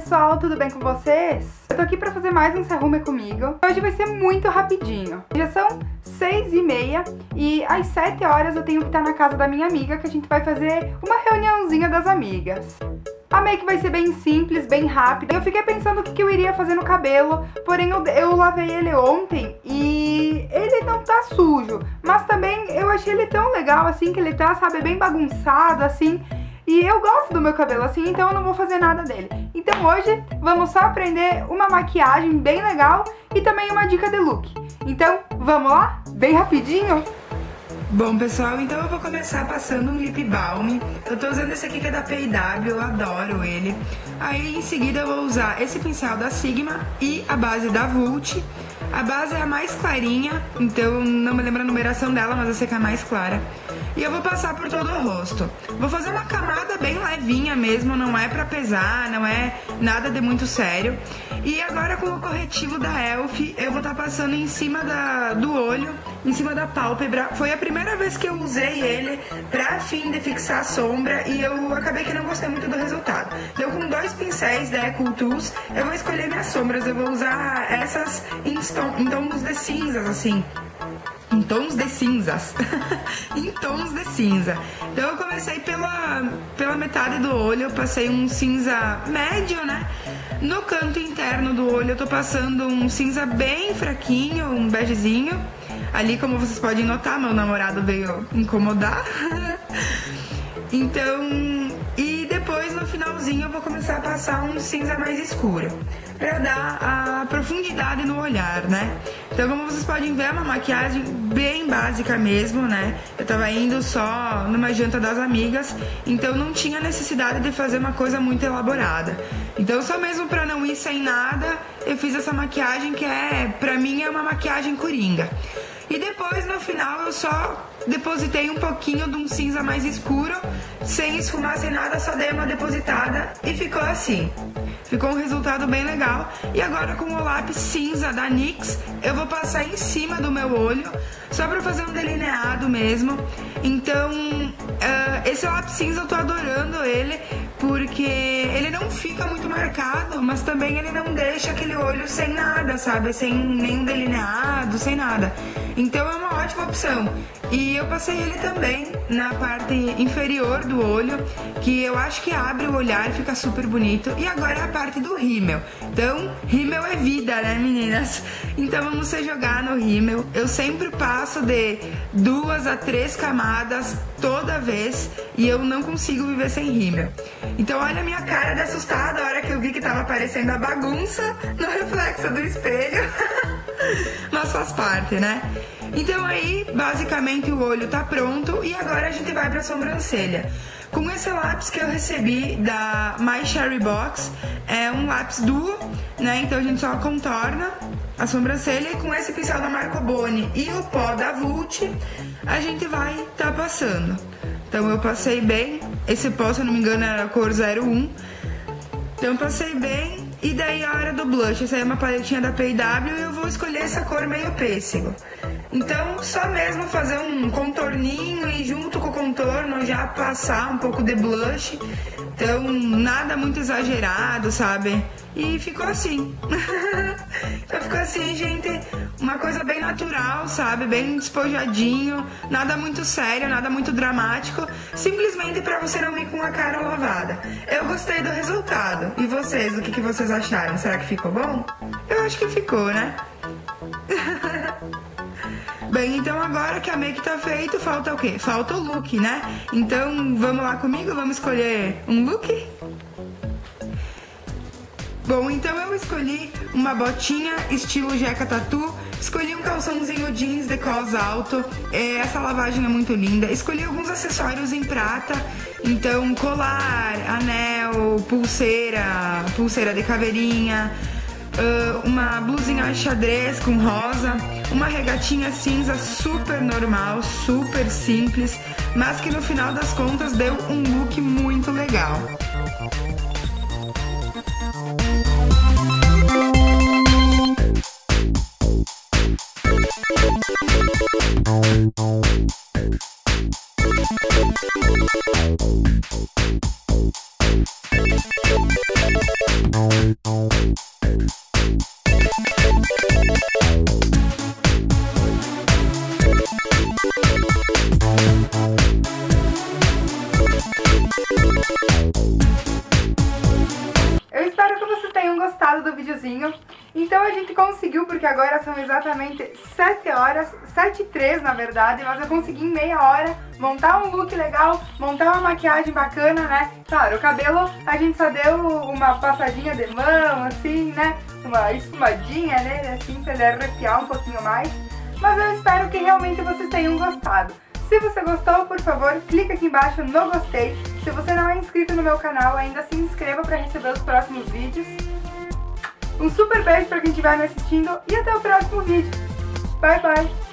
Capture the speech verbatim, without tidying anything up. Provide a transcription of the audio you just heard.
pessoal, tudo bem com vocês? Eu tô aqui pra fazer mais um Se Arrume Comigo. Hoje vai ser muito rapidinho. Já são seis e meia e às sete horas eu tenho que estar na casa da minha amiga, que a gente vai fazer uma reuniãozinha das amigas. A make vai ser bem simples, bem rápida. Eu fiquei pensando o que eu iria fazer no cabelo, porém eu, eu lavei ele ontem e ele não tá sujo. Mas também eu achei ele tão legal assim, que ele tá, sabe, bem bagunçado assim. E eu gosto do meu cabelo assim, então eu não vou fazer nada dele. Então hoje vamos só aprender uma maquiagem bem legal e também uma dica de look. Então vamos lá? Bem rapidinho? Bom, pessoal, então eu vou começar passando um lip balm. Eu tô usando esse aqui que é da P e W, eu adoro ele. Aí em seguida eu vou usar esse pincel da Sigma e a base da Vult. A base é a mais clarinha, então não me lembro a numeração dela, mas eu sei que é a mais clara. E eu vou passar por todo o rosto. Vou fazer uma camada bem levinha mesmo, não é pra pesar, não é nada de muito sério. E agora com o corretivo da Elf, eu vou estar passando em cima da, do olho, em cima da pálpebra. Foi a primeira vez que eu usei ele pra fim de fixar a sombra e eu acabei que não gostei muito do resultado. Então com dois pincéis da Eco Tools, eu vou escolher minhas sombras. Eu vou usar essas em, em tons de cinzas, assim. Em tons de cinzas. Em tons de cinza. Então eu comecei pela, pela metade do olho, eu passei um cinza médio, né? No canto interno do olho eu tô passando um cinza bem fraquinho, um begezinho. Ali, como vocês podem notar, meu namorado veio incomodar. Então, e depois no finalzinho eu vou começar a passar um cinza mais escuro, pra dar a profundidade no olhar, né? Então, como vocês podem ver, é uma maquiagem bem básica mesmo, né? Eu tava indo só numa janta das amigas, então não tinha necessidade de fazer uma coisa muito elaborada. Então, só mesmo pra não ir sem nada, eu fiz essa maquiagem que é, pra mim, é uma maquiagem coringa. E depois, no final, eu só depositei um pouquinho de um cinza mais escuro, sem esfumar, sem nada, só dei uma depositada e ficou assim. Ficou um resultado bem legal. E agora com o lápis cinza da NYX, eu vou passar em cima do meu olho, só pra fazer um delineado mesmo. Então, uh, esse lápis cinza eu tô adorando ele, porque ele não fica muito marcado, mas também ele não deixa aquele olho sem nada, sabe? Sem nenhum delineado, sem nada. Então é uma ótima opção. E eu passei ele também na parte inferior do olho, que eu acho que abre o olhar e fica super bonito. E agora é a parte do rímel. Então, rímel é vida, né, meninas? Então vamos se jogar no rímel. Eu sempre passo de duas a três camadas toda vez e eu não consigo viver sem rímel. Então olha a minha cara de assustada a hora que eu vi que tava aparecendo a bagunça no reflexo do espelho. Mas faz parte, né? Então aí, basicamente o olho tá pronto e agora a gente vai pra sobrancelha. Com esse lápis que eu recebi da My Cherry Box, é um lápis duo, né? Então a gente só contorna a sobrancelha e com esse pincel da Marco Boni e o pó da Vult, a gente vai tá passando. Então eu passei bem, esse pó, se eu não me engano, era a cor zero um. Então eu passei bem. E daí a hora do blush, essa aí é uma paletinha da P e W e eu vou escolher essa cor meio pêssego. Então, só mesmo fazer um contorninho e junto com o contorno já passar um pouco de blush. Então, nada muito exagerado, sabe? E ficou assim. Então ficou assim, gente, uma coisa bem natural, sabe? Bem despojadinho, nada muito sério, nada muito dramático. Simplesmente pra você não vir com a cara lavada. Eu gostei do resultado. E vocês, o que, que vocês acharam? Será que ficou bom? Eu acho que ficou, né? Bem, então agora que a make tá feita, falta o quê? Falta o look, né? Então vamos lá comigo, vamos escolher um look? Bom, então eu escolhi uma botinha estilo Jeca Tatu, escolhi um calçãozinho jeans de cos alto, essa lavagem é muito linda, escolhi alguns acessórios em prata, então colar, anel, pulseira, pulseira de caveirinha, uma blusinha xadrez com rosa, uma regatinha cinza super normal, super simples, mas que no final das contas deu um look muito legal. We'll be right back. Eu espero que vocês tenham gostado do videozinho. Então a gente conseguiu, porque agora são exatamente sete horas, sete e três na verdade, mas eu consegui em meia hora montar um look legal, montar uma maquiagem bacana, né? Claro, o cabelo a gente só deu uma passadinha de mão, assim, né? Uma esfumadinha nele, assim, pra ele arrepiar um pouquinho mais. Mas eu espero que realmente vocês tenham gostado. Se você gostou, por favor, clica aqui embaixo no gostei. Se você não é inscrito no meu canal, ainda se inscreva para receber os próximos vídeos. Um super beijo para quem estiver me assistindo e até o próximo vídeo. Bye, bye!